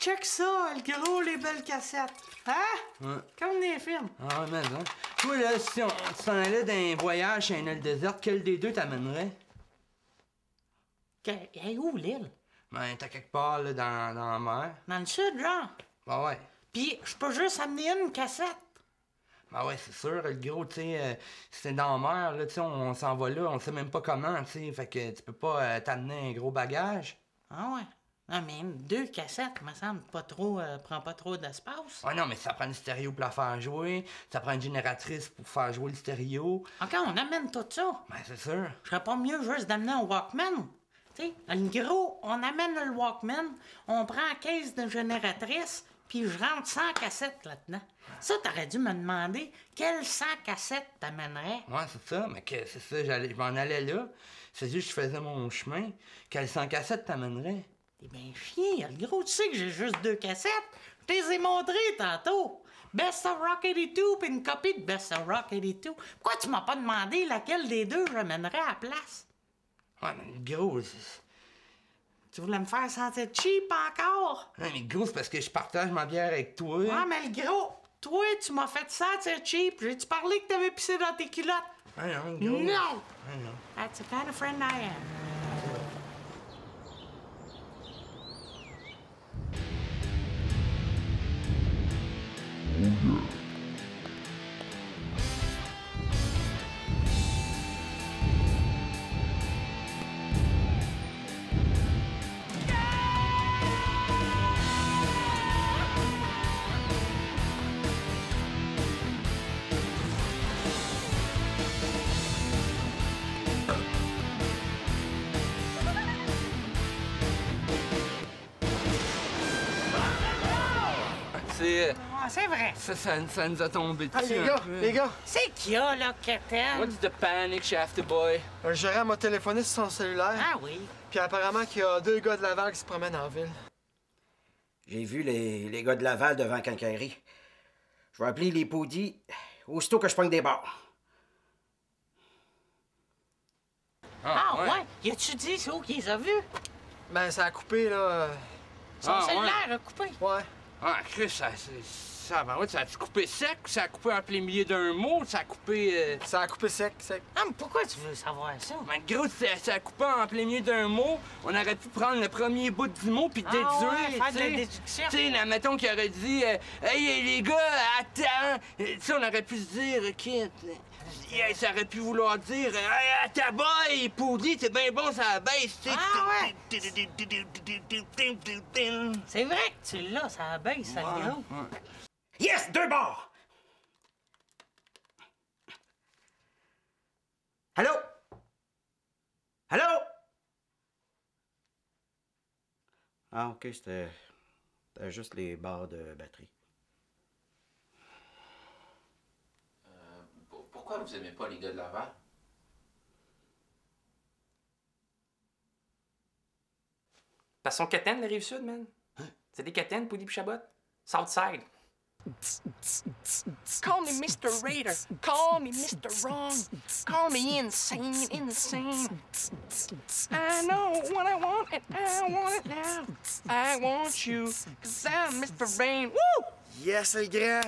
check ça, le gros, les belles cassettes. Hein? Ouais. Comme des films. Ah, mais hein. Toi, là, si on s'en allait d'un voyage chez une île déserte, quel des deux t'amènerais? Hey, où l'île? Ben, t'as quelque part, là, dans la mer. Dans le sud, genre. Ben ouais. Puis je peux juste amener une cassette. Ben ouais, c'est sûr, le gros, tu sais, si t'es dans la mer, là, tu sais, on s'en va là, on sait même pas comment, tu sais, fait que tu peux pas t'amener un gros bagage. Ah ouais? Non, mais 2 cassettes, me semble, pas trop, prend pas trop d'espace. Ouais, non, mais ça prend une stéréo pour la faire jouer, ça prend une génératrice pour faire jouer le stéréo. OK, on amène tout ça. Ben, c'est sûr. Je serais pas mieux juste d'amener un Walkman. Tu sais, le gros, on amène le Walkman, on prend la caisse de génératrice, puis je rentre 100 cassettes là-dedans. Ça, t'aurais dû me demander quelles 100 cassettes t'amènerais. Ouais, c'est ça, mais que c'est ça, je m'en allais là. C'est juste que je faisais mon chemin. Quelle 100 cassettes t'amènerais? T'es bien chien, le gros, tu sais que j'ai juste 2 cassettes. Je te les ai montrées tantôt. Best of Rock 82 puis une copie de Best of Rock 82. Pourquoi tu m'as pas demandé laquelle des deux j'amènerais à la place? Ouais, mais le gros, Tu voulais me faire sentir cheap encore? ouais, mais gros, c'est parce que je partage ma bière avec toi. Ouais, mais le gros, toi, tu m'as fait sentir cheap. J'ai-tu parlé que t'avais pissé dans tes culottes? Ouais, non, gros. Non! Ouais, non. That's the kind of friend I am. C'est... Ah, c'est vrai. Ça nous a tombé dessus. Hey, un peu. les gars, C'est qu'il y a, là, Keten? What's the panic, Shafty boy? un gérant m'a téléphoné sur son cellulaire, Ah oui. puis apparemment qu'il y a 2 gars de Laval qui se promènent en ville. J'ai vu les gars de Laval devant la quincaillerie. Je vais appeler les Paudis aussitôt que je pogne des bars. Ah ouais? Y a-tu dit, c'est où qu'ils les a vus? Ben, ça a coupé, là. Son Ah, cellulaire a coupé. Ouais. Ah, Chris, ça a coupé sec, ça a coupé en plein milieu d'un mot, ça a coupé... Ça a coupé sec. Ah, mais pourquoi tu veux savoir ça? Mais gros, ça a coupé en plein milieu d'un mot. On aurait pu prendre le premier bout du mot puis déduire, ouais, faire de la tu sais. déduction. Tu sais, là, mettons qu'il aurait dit hey, les gars, attends! » Tu sais, on aurait pu se dire, OK... Ça aurait pu vouloir dire hey, à ta boy, Poudi, c'est bien bon, ça baisse, tu sais. Ah ouais. C'est vrai que tu l'as, ça baisse, ça le gros. Yes, 2 bars! Allô? Allô? Ah, OK, c'était juste les barres de batterie. Pourquoi vous aimez pas les gars de Laval? Parce qu'on quétaine, la Rive-Sud, man. C'est des quétaines, Poudi pis Chabot. Southside. Call me Mr. Raider. Call me Mr. Wrong. Call me insane, insane. I know what I want and I want it now. I want you, cause I'm Mr. Rain. Woo! Yes, le grand.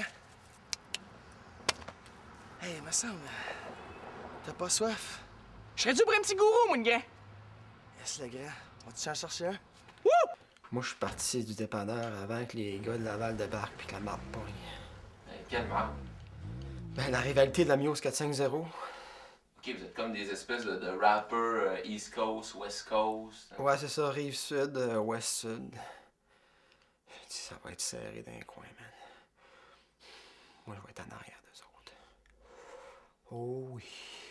Hey, me semble. T'as pas soif? Je serais dû pour un petit gourou, mon gars. Yes, le grand. Vas-tu en chercher un? Woo! Moi, je suis parti du dépanneur avant que les gars de Laval débarquent puis que la marque pogne. Quelle marque? Ben, la rivalité de la Mios 450. OK, vous êtes comme des espèces de rappers East Coast, West Coast. Ouais, c'est ça, Rive-Sud, Ouest-Sud. Ça va être serré d'un coin, man. Moi, je vais être en arrière d'eux autres. Oh oui.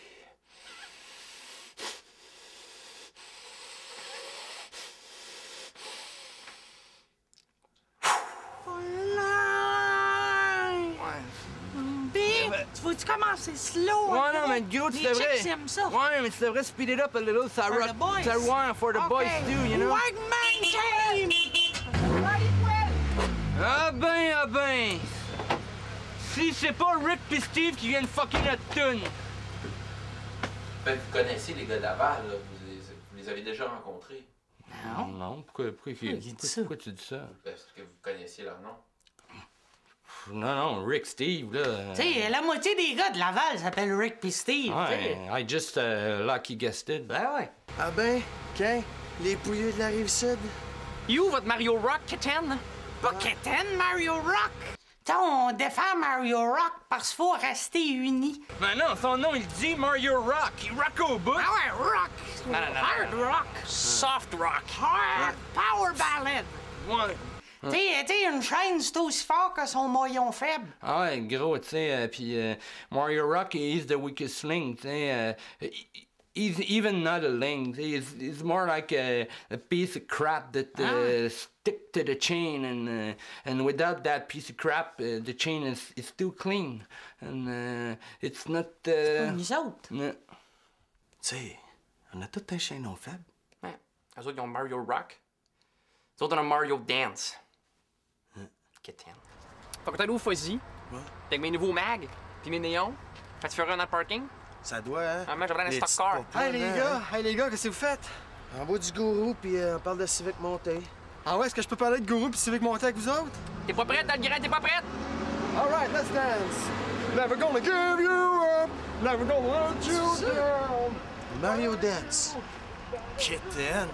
Tu veux-tu commencer slow? Ouais, hein, non, mais gros, tu les devrais... chicks aiment ça. Ouais, mais tu devrais speed it up a little, ça For rock... the boys. Ça ouais, for the boys too, you know? Workman time! Ah ben! Si c'est pas Rick pis Steve qui viennent fucker notre tune! Ben, vous connaissez les gars de Laval, là. Vous les avez déjà rencontrés. Non. Non, pourquoi il dit ça. pourquoi tu dis ça? Est-ce que vous connaissiez leur nom? Non, non, Rick, Steve, là. Tu sais, la moitié des gars de Laval s'appellent Rick pis Steve. Ouais, I just lucky guessed it. Ben ouais. Ah ben, OK. Les pouilleux de la Rive-Sud. You, votre Mario Rock, Kitten? Pas Kitten, Mario Rock. T'sais, on défend Mario Rock parce qu'il faut rester unis. Mais non, son nom, il dit Mario Rock. Il rock au bout. Ah ouais, rock. Non, non, non, Hard non. rock. Soft rock. Hard power ballad. Ouais. T'sais, une chaîne, c'est aussi fort que son maillon faible. Ah ouais, gros, tu sais, puis Mario Rock, he's the weakest link, tu sais. He's even not a link. He's more like a piece of crap that stick to the chain, and without that piece of crap, the chain is still clean, and it's not. Nous autres. No. Tu sais, on a tout un chaînon faible. Ouais. Eux autres, ils ont Mario Rock. Nous autres, on a Mario Dance. Kitten. Fait que t'as où Fuzzy? Ouais. Avec mes nouveaux mags, puis mes néons. Fait que tu feras un dans le parking? Ça doit, hein? Ah, moi, j'aurais un Les stock petites car. popoles, Hey les gars, qu'est-ce que vous faites? On boit du gourou, puis on parle de Civic Monté. Ah ouais, est-ce que je peux parler de gourou puis Civic monter avec vous autres? T'es pas prête, Algren? T'es pas prête? Alright, let's dance! Never gonna give you up! Never gonna let you down! Mario Dance. Kitten!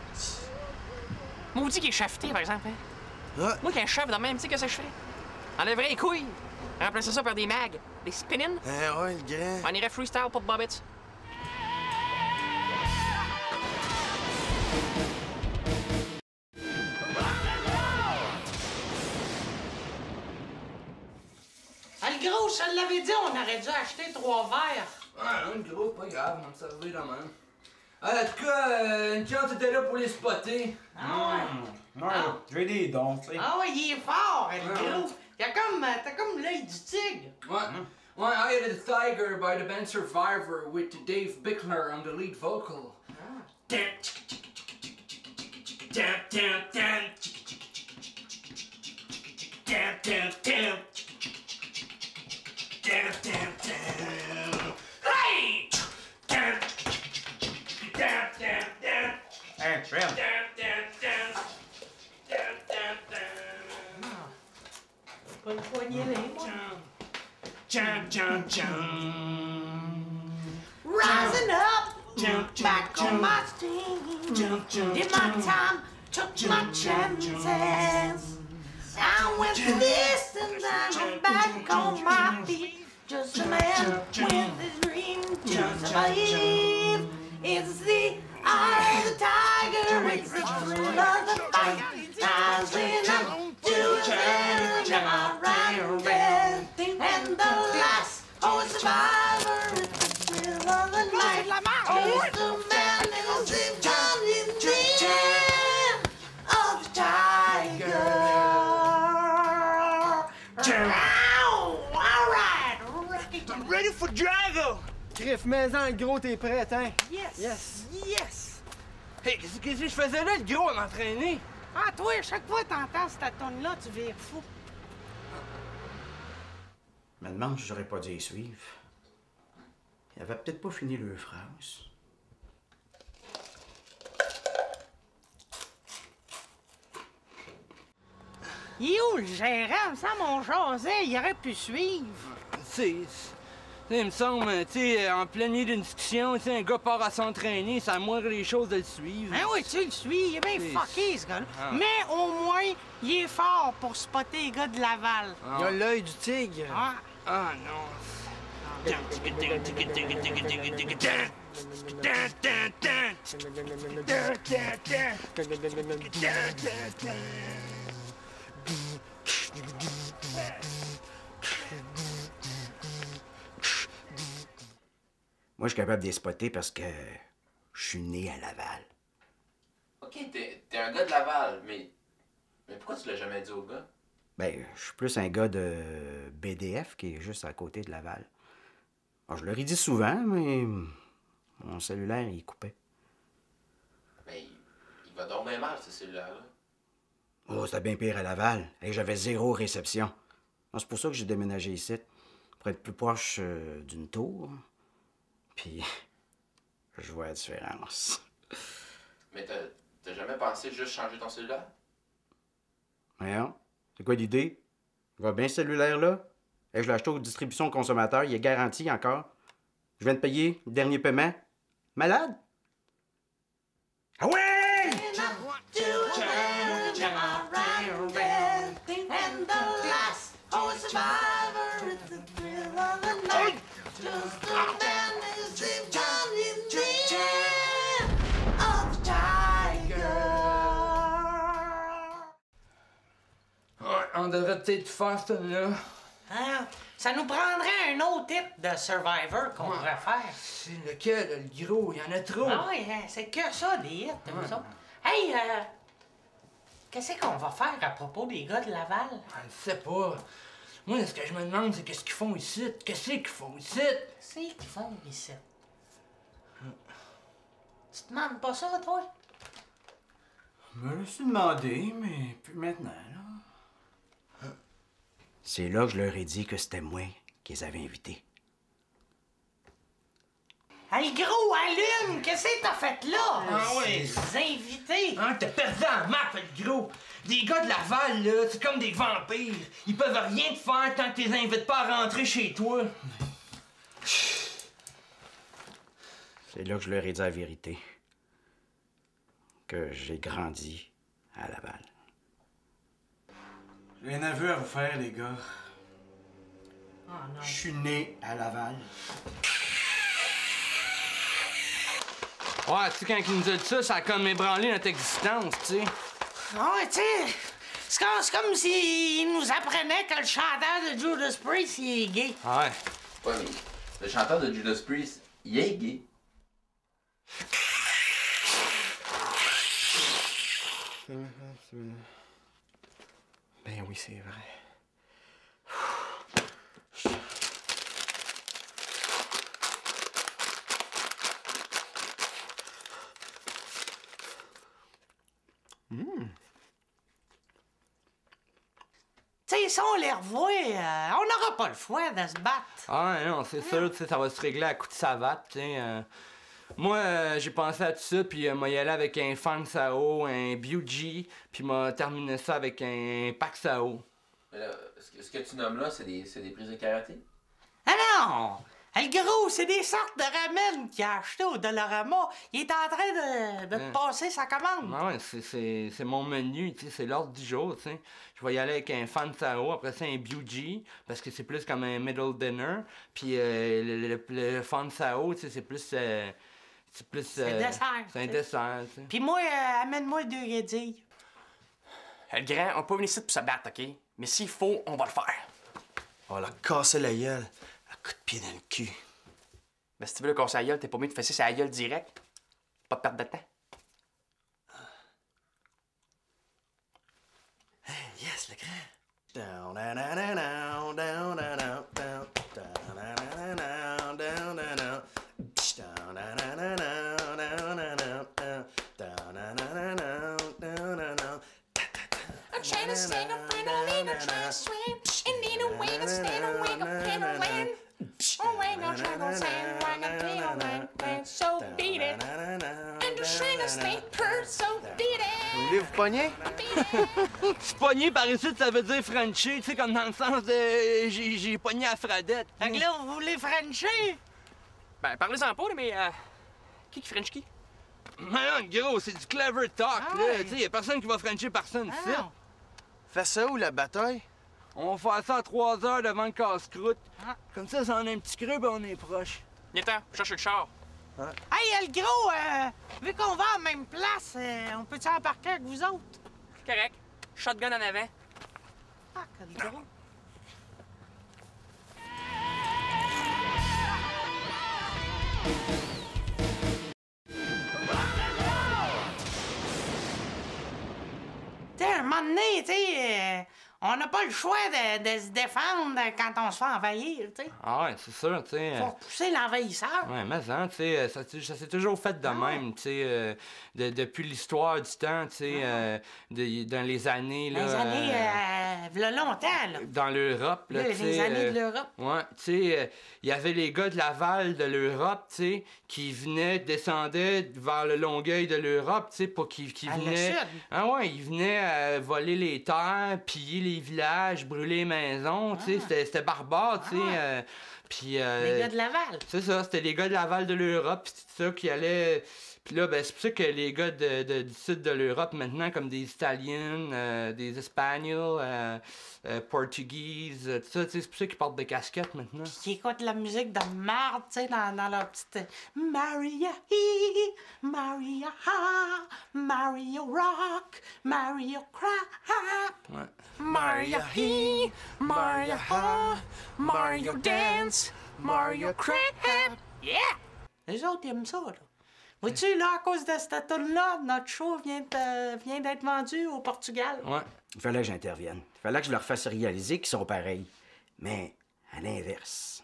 Maudit qui est chafeté, par exemple. Hein? Ouais. Moi, qui est un chef de même, tu sais que ça que je fais? Enlèverais les couilles. Remplacer ça par des mags. Des spinning. Ah ouais, le grand. On irait freestyle pour Bobbits. Ah, le gros, je te l'avais dit, on aurait dû acheter 3 verres. Ah non, gros, pas grave, on va me servir la main. En tout cas, une chance était là pour les spotter. Ah ouais. Non, j'ai des dons, tu sais. Ah ouais, il est fort, le gros. T'as comme l'œil du tigre. What? Well, I had a Tiger by the band Survivor with Dave Bickler on the lead vocal. Hey, Fred. Pas le poignet là, moi. Rising up, back on my steam. Did my time, took my chances. I went the distance, I'm back on my feet. Just a man with his dream to survive. It's the eye of the tiger, it's the thrill of the fight. Rising up to the end of my right and the last survivor is the thrill of the night. He's the man who's the Johnny Depp of the tiger. All right, Ready for Drago! Griff, maison, le gros, t'es prêt, hein? yes, Yes. yes. Hey, qu'est-ce que je faisais là, le gros, à m'entraîner? Ah, toi, à chaque fois que t'entends cette tonne-là, tu vires fou. Je me demande si j'aurais pas dû les suivre. Ils avaient peut-être pas fini leur phrase. Il est où le gérant? Ça, mon jasait, il aurait pu suivre. Il me semble, tu sais, en plein milieu d'une discussion, tu sais, un gars part à s'entraîner, ça moindre les choses de le suivre. Ben oui, tu le suis, il est bien Oui. fucké, ce gars-là. Ah. Mais au moins, il est fort pour spotter les gars de Laval. Il a l'œil du tigre. Ah. Ah non. Moi, je suis capable de les spotter parce que je suis né à Laval. Ok, t'es un gars de Laval, mais pourquoi tu l'as jamais dit au gars? Ben, je suis plus un gars de BDF qui est juste à côté de Laval. Alors, je leur ai dit souvent, mais mon cellulaire, il est coupé. Ben, il va dormir mal, ce cellulaire-là. Oh, c'était bien pire à Laval. Et j'avais 0 réception. C'est pour ça que j'ai déménagé ici, pour être plus proche d'une tour. Puis, je vois la différence. Mais T'as jamais pensé juste changer ton cellulaire? Voyons, c'est quoi l'idée? Je vois bien ce cellulaire-là. Et je l'ai acheté aux distributions consommateurs, il est garanti encore. Je viens de payer le dernier paiement. Malade? Ah ouais! On devrait peut-être faire ça là. Hein? Ça nous prendrait un autre type de Survivor qu'on pourrait faire. C'est lequel, le gros? Il y en a trop. Ah oui, hein, c'est que ça, des hits, nous autres. Hey, qu'est-ce qu'on va faire à propos des gars de Laval? Je sais pas. Moi, ce que je me demande, c'est qu'est-ce qu'ils font ici? Qu'est-ce qu'ils font ici? Qu'est-ce qu'ils font ici? Tu te demandes pas ça, toi? Je me le suis demandé, mais plus maintenant, là. C'est là que je leur ai dit que c'était moi qui les avais invités. Hey, gros, allume! Qu'est-ce que t'as fait là? Ah ouais. Les invités! Hein, t'as perdu la map, le gros! Des gars de Laval, là, c'est comme des vampires. Ils peuvent rien te faire tant que t'es invites pas à rentrer chez toi. C'est là que je leur ai dit la vérité. Que j'ai grandi à Laval. J'ai un aveu à vous faire, les gars. Oh non. Je suis né à Laval. Ouais, tu sais, quand il nous a dit ça, ça a comme ébranlé notre existence, tu sais. Ouais, tu sais, c'est comme s'il nous apprenait que le chanteur de Judas Priest, il est gay. Ouais. Ouais, mais le chanteur de Judas Priest, il est gay. Ben oui, c'est vrai. Tu sais, si on les revoit, on n'aura pas le choix de se battre. Ah non, c'est sûr, tu sais, ça va se régler à coup de savate, tu sais. Moi, j'ai pensé à tout ça, puis m'a y allé avec un Fan Sao, un BUG, puis m'a terminé ça avec un Pac Sao. Mais là, ce que tu nommes là, c'est des prises de karaté? Ah non! Le gros, c'est des sortes de ramen qu'il a acheté au Dollarama. Il est en train de te passer sa commande. Ah ouais, c'est mon menu, tu sais, c'est l'ordre du jour, tu sais. Je vais y aller avec un Fan Sao, après ça un BUG, parce que c'est plus comme un middle dinner, puis le Fan Sao, tu sais, c'est plus... c'est dessert, C'est un tu sais. dessert, tu sais. Puis moi, amène-moi 2 guédilles. Le grand, on peut venir ici pour se battre, OK? Mais s'il faut, on va le faire. On va leur casser la gueule à coup de pied dans le cul. Mais si tu veux le casser à la gueule, t'es pas mieux de fesser sa gueule direct. Pas de perte de temps. Hey, yes, le grand. Down, down, down, down, down, down, down, down, down, down, down, down, down. Psh, down, down, down, down, down, down, down, down, down, down, down, down, down, down, down. I'm trying to stand up and I lean, I'm trying to swim. And need a way to stand away, up and a land. Oh, wait, no trouble, sand, rock and tail, land. So beat it. And just trying to stay purr, so beat it. Voulez-vous pogner? Se pogner par ici, ça veut dire Frencher, tu sais, comme dans le sens de... J'ai pogné à Fradette. Fait que là, vous voulez Frencher? Ben, parlez-en pas, là, mais qui French qui? Man, gros, c'est du clever talk, Ah là. ouais. Tu sais, y a personne qui va Frencher personne ici. Ah non. Fais ça où, la bataille? On va faire ça à 3 heures devant le casse-croûte. Ah. Comme ça en a un petit creux, ben on est proche. Viens-t'en, cherche le char. Hey, le gros, vu qu'on va à la même place, on peut-tu embarquer avec vous autres? Correct. Shotgun en avant. Ah, que le gros. Tu sais, un moment donné, tu sais, on n'a pas le choix de se défendre quand on se fait envahir, tu sais. Ah ouais, c'est sûr, tu sais. Faut repousser l'envahisseur. Ouais, mais hein, tu sais, ça s'est toujours fait de même, tu sais, depuis l'histoire du temps, tu sais, dans les années, là... Les années, v'là longtemps, là. Dans l'Europe, là, Là, tu sais. les années de l'Europe. Ouais, tu sais, il y avait les gars de Laval de l'Europe, tu sais, qui descendaient vers le Longueuil de l'Europe, tu sais, pour qui À le venaient... sud. Ah ouais, ils venaient voler les terres, piller les villages, brûler les maisons, tu sais, c'était barbare, tu sais. Puis... Les gars de Laval. C'est ça, c'était les gars de Laval de l'Europe, pis c'est ça qui allait... Puis là, ben, c'est pour ça que les gars du sud de l'Europe, maintenant, comme des Italiens, des Espagnols, Portugises, tout ça, tu sais, c'est pour ça qu'ils portent des casquettes maintenant. Qui écoutent la musique de marde, tu sais, dans leur petite... Maria, Maria, Mario Rock, Mario Crap. Ouais. Mario He, Mario Ha, Mario Dance, Mario Crap. Yeah! Les autres, ils aiment ça, là. Vois-tu, là, à cause de cette tune-là, notre show vient d'être vendu au Portugal. Ouais. Il fallait que j'intervienne. Il fallait que je leur fasse réaliser qu'ils sont pareils. Mais à l'inverse.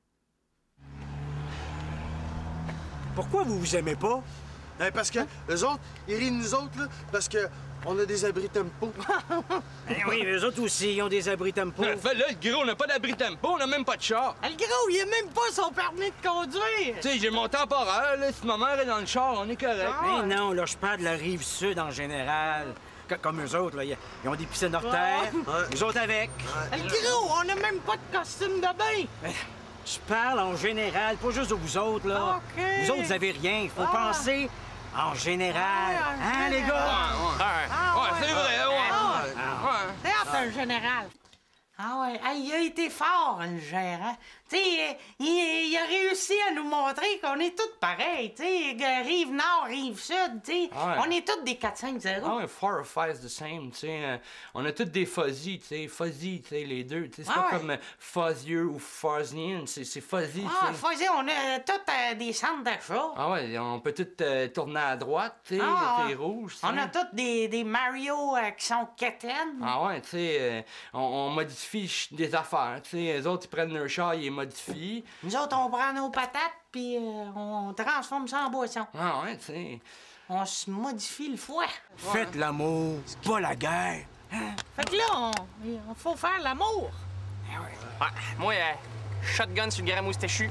Pourquoi vous vous aimez pas? Parce que eux autres, ils rient de nous autres, là, parce que on a des abris tempo. Oui, eux autres aussi, ils ont des abris tempo. Fait là, le gros, on n'a pas d'abri tempo, on n'a même pas de char. Le gros, il a même pas son permis de conduire. Tu sais, j'ai mon temporaire, là, si ma mère est dans le char, on est correct. Mais non, là, je parle de la rive sud en général. Comme eux autres, là, ils ont des piscines hors terre, nous autres avec. Le gros, on a même pas de costume de bain. Mais je parle en général, pas juste de vous autres, là. OK. Vous autres, vous avez rien. Il faut penser en général. Hein, les gars? Ouais, c'est vrai, ouais. D'ailleurs, c'est un général. Ah ouais, il a été fort, le gérant. Tu sais, il a réussi à nous montrer qu'on est tous pareils, tu sais, rive nord, rive sud, tu sais. Ouais. On est tous des 4-5-0. Ah ouais, 4 or 5 the same, tu sais. On a tous des fuzzy, tu sais. Fuzzy, tu sais, les deux. Tu sais, c'est Ah pas ouais. comme fuzzier ou fuzzian, c'est fuzzy, Ah, tu sais. faisait, on a tous des centres d'achat. Ah ouais, on peut tout tourner à droite, tu sais, Ah, c'est rouge, tu sais. On a tous des Mario qui sont quétaines. Ah ouais, tu sais, on modifie des affaires, tu sais. Les autres, ils prennent leur char, ils les modifient. Nous autres, on prend nos patates, puis on transforme ça en boisson. Ah ouais, tu sais. On se modifie le foie. Faites l'amour, pas la guerre. Fait que là, on faut faire l'amour. Ouais, moi, shotgun sur le grand moustachu.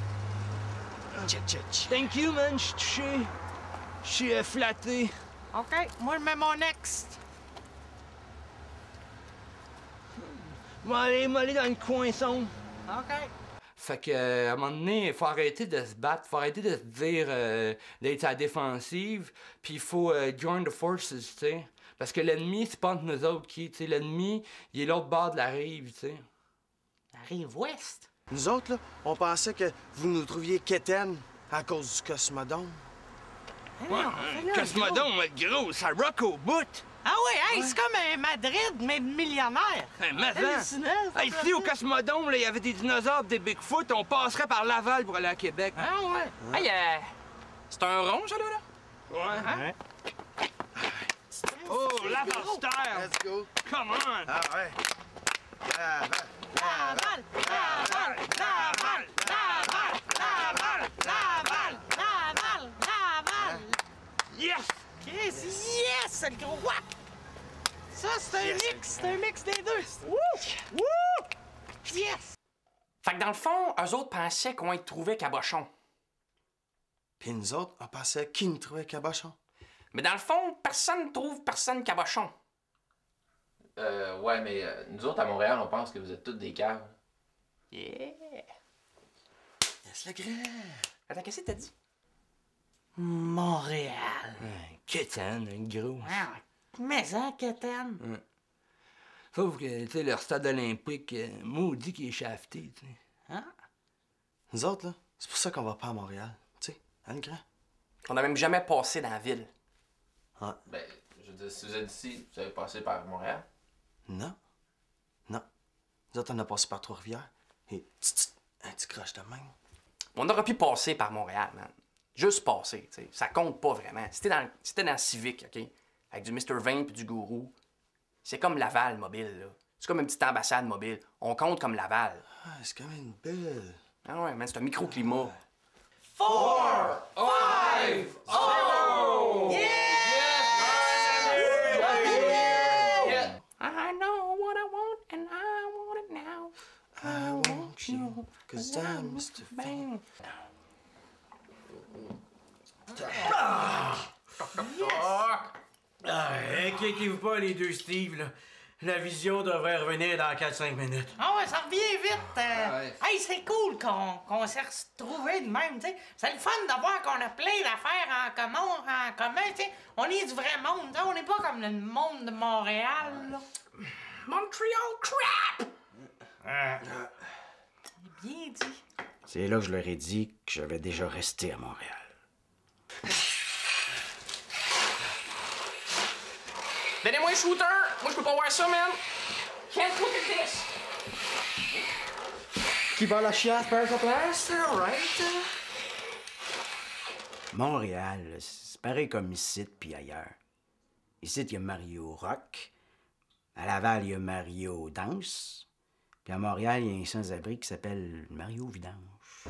Thank you, man, je suis touché. Je suis flatté. OK, moi, je mets mon next. M'aller dans le coinçon. OK. Fait que, à un moment donné, il faut arrêter de se battre, faut arrêter de se dire d'être à la défensive, puis il faut join the forces, tu sais. Parce que l'ennemi, c'est pas entre nous autres qui, tu sais. L'ennemi, il est l'autre bord de la rive, tu sais. La rive ouest. Nous autres, là, on pensait que vous nous trouviez quétaines à cause du Cosmodome. Cosmodome, le gros, ça rock au bout. Ah ouais, hey, c'est comme un Madrid, mais de millionnaire. Mais Hallucinant, ça, ici, au Cosmodome, là, il y avait des dinosaures, des Bigfoot, on passerait par Laval pour aller à Québec. Ah ouais. Hey, c'est un rond, ça, là? Ouais. Oh, Laval-Stère! Let's go. Come on! Ah ouais. Laval, Laval, Laval, Laval, Laval, Laval, Laval, Laval. Yes! Chris, yes, le gros whack. Ça, c'est un mix des deux. Wouh! Wouh! Yes! Fait que dans le fond, eux autres pensaient qu'on être trouvé cabochon. Puis nous autres, on pensait qui nous trouvait cabochon. Mais dans le fond, personne trouve personne cabochon. Ouais, mais nous autres, à Montréal, on pense que vous êtes tous des caves. Yeah! Laisse le grand. Attends, qu'est-ce que t'as dit? Montréal. Kétane, un gros. Ah, mais ça, Kétane. Sauf que, tu sais, leur stade olympique, maudit qui est shafté, tu sais. Hein? Nous autres, là, c'est pour ça qu'on va pas à Montréal. Tu sais, hein, le grand? On n'a même jamais passé dans la ville. Ben, je veux dire, si vous êtes ici, vous avez passé par Montréal. Non. Non. Nous autres, on a passé par Trois-Rivières. Et un petit croche de même. On aurait pu passer par Montréal, man. Juste passer, tu sais. Ça compte pas vraiment. C'était dans le Civic, OK? Avec du Mr. Vane puis du Gourou. C'est comme Laval mobile, là. C'est comme une petite ambassade mobile. On compte comme Laval. Ah, c'est comme une belle. Ah ouais, man, c'est un microclimat. 4, 5, 0! Yeah! I know what what I want, and I want it now. I want you, 'cause I'm Mr. Fame. Inquiétez-vous pas, les deux Steve, là. La vision devrait revenir dans 4-5 minutes. Ah ouais, ça revient vite. ouais. Hey, c'est cool qu'on s'est retrouvés de même, tu sais. C'est le fun de voir qu'on a plein d'affaires en commun, tu sais. On est du vrai monde, t'sais. On n'est pas comme le monde de Montréal, là. Montreal crap! Bien dit. C'est là que je leur ai dit que j'avais déjà resté à Montréal. Donnez-moi un shooter! Moi, je peux pas voir ça, man! Can't look at this! Qui va la chiasse perd sa place, alright? Montréal, c'est pareil comme ici puis ailleurs. Ici, il y a Mario Rock. À Laval, il y a Mario Danse. Puis à Montréal, il y a un sans-abri qui s'appelle Mario Vidange.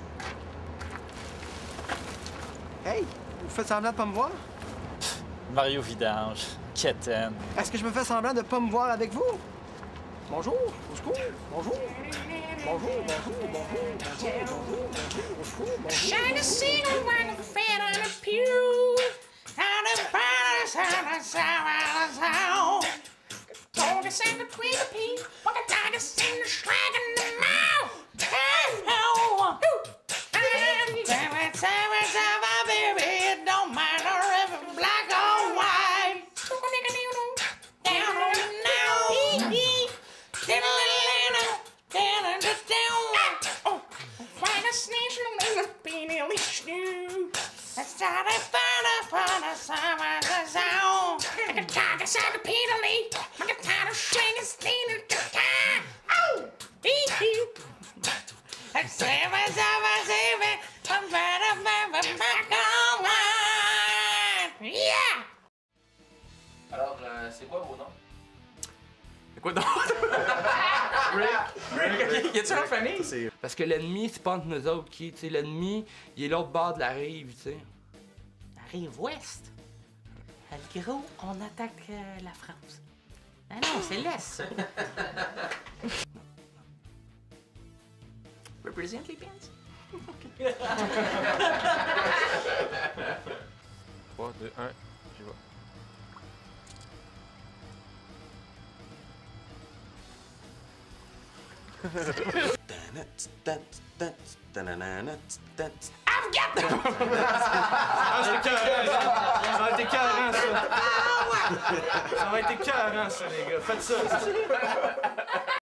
Hey, vous faites semblant de pas me voir? Mario Vidange, Keten. Est-ce que je me fais semblant de pas me voir avec vous? Bonjour, au secours, bonjour. Bonjour, bonjour, bonjour, bonjour, bonjour, bonjour, au secours, bonjour. Shine a single one of fat on a pew. On a fire, sound. Told us in between the peas. What a tiger sing the slag in the mouth. Oh, baby, it don't matter if it's black or white. Down on the now. Oh, find a snitch in the penny shoe. Let's try to find a summer sound. Like a tiger side repeatedly. Like a tiger swing and steam in the time. Oh, let's save it. I'm better, back on mine. Yeah! Alors, c'est quoi vos noms? C'est quoi donc? Rick, y a-tu une autre famille? Parce que l'ennemi, c'est pas entre nous autres qui, tu sais, l'ennemi, il est l'autre bord de la rive, tu sais. La rive ouest. Le gros, on attaque la France. Ah non, c'est l'est, ça. Represent les pants? 3, 2, 1, j'y vais. I've got them! Ça va être écœurant, ça. Ça va être écœurant, ça, les gars. Faites ça.